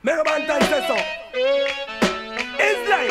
Mega Bantan says so. It's like,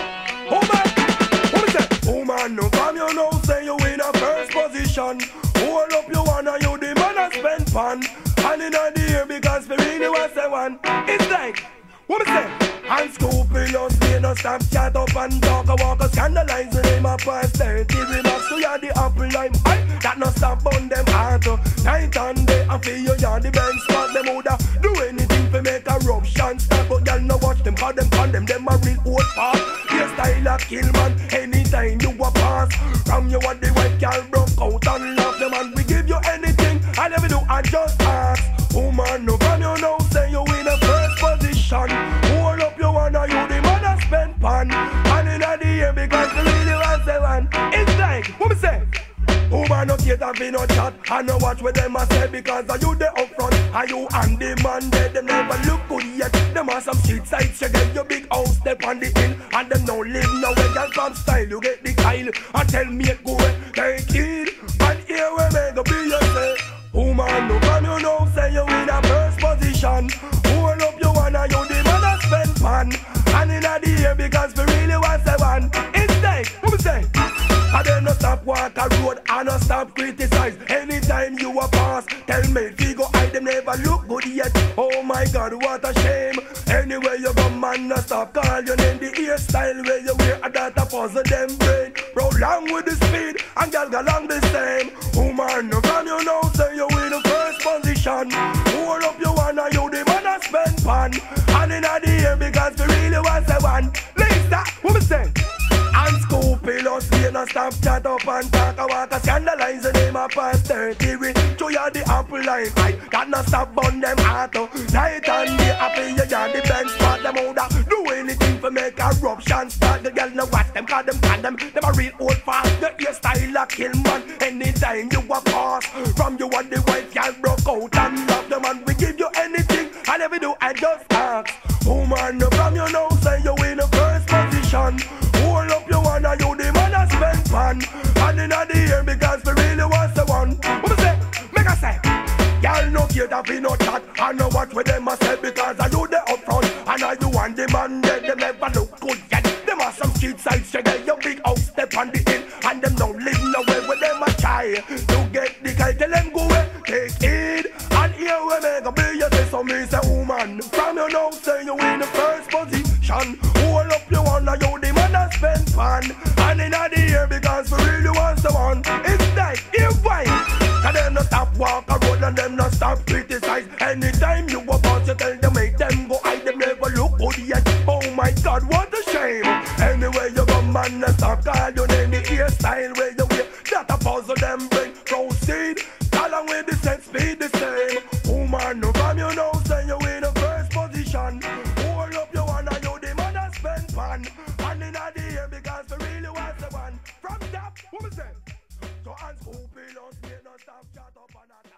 woman, what me say? Woman, no come you know, say you in a first position. Hold up your one and you the man a spend pan. And in the air because we really was the one. It's like, what me say? And scrupulous, they no stop chat up and talk. I walk a scandalize the name of posterity. Relax, so you're the apple lime. That no stop on them heart. Night and day, I feel you, you're the best spot. Them woulda do anything to make a eruption start. But y'all no watch them, cause them condemn them a real old part. Your style a kill man, anytime you a pass. From you what the white girl broke out and love them. And we give you anything, I never do, I just ask. Woman, no from you now, say you in a first position. Hold up your one and you the man a spend pan. And in the air because we really was the one. It's like, what me say? Woman no cater fi no chat and no watch what them a say because are you the up front and you and the man dead. Them never look good yet. Them have some street side check get your big house step on the hill and them no live nowhere. Girl from style you get the Kyle and tell me it go take it and here we make a be yourself. Woman no come you know say you in a first position. Hold up your one and you the man a spend pan. And in the air because we really was the one. It's like, what me say? And then no stop walk a road and no stop criticize. Anytime you a pass, tell me if you go hide them never look good yet. Oh my God, what a shame. Anywhere you go man, no stop call your name. The hairstyle where you wear a data puzzle them brain. Prolong with the speed and girl go along the same. Woman, no from you know say you in the first position. Hold up your one and you the man a spend pan. And in the air because we really was the one. Lisa, what me say? And scrupulous, we no stop chat up and talk. I walk a scandalize the name of posterity. We show you the apple line. I got no stop on them heart. Night and day, I feel you are the bench spot. Them older, do anything for make a eruption start. The girl no watch them, cause them condemn. Them a real old fast. The hairstyle a kill man. Anytime you a pass. From you and the white girl broke out and love them. And we give you anything. I never do, I just ask. Woman, from you now, say you in the first position. Hold up your one and you the man a spend pan. And in the air because we really was the one. What me say? Make a say. Y'all no cater fi no chat and no watch with them a say because I do the up front and I do and the man dead. Them never look good yet. Them have some street side shit. Your big house step on the hill and them don't live nowhere with them a try to get the guy. Tell them go away, take it. And here we make a be you say so me say woman. From you now say you in the first position. Hold up your one and you the man a spend pan. And in the air because we really was the one. It's like, here why? Cause them no stop walk a road and them no stop criticize. Anytime you a boss you tell them make them go hide. Them never look good yet. Oh my God, what a shame. Anywhere you go man no stop call your name. The hairstyle where you wear that a puzzle them bring. Proceed, along with the set speed the same. Woman no come you know say you in the first position. Hold up your one and you the man a spend pan. And in the air because we really was the one. From top, what me say? So unscrupulous, we no stop chat up and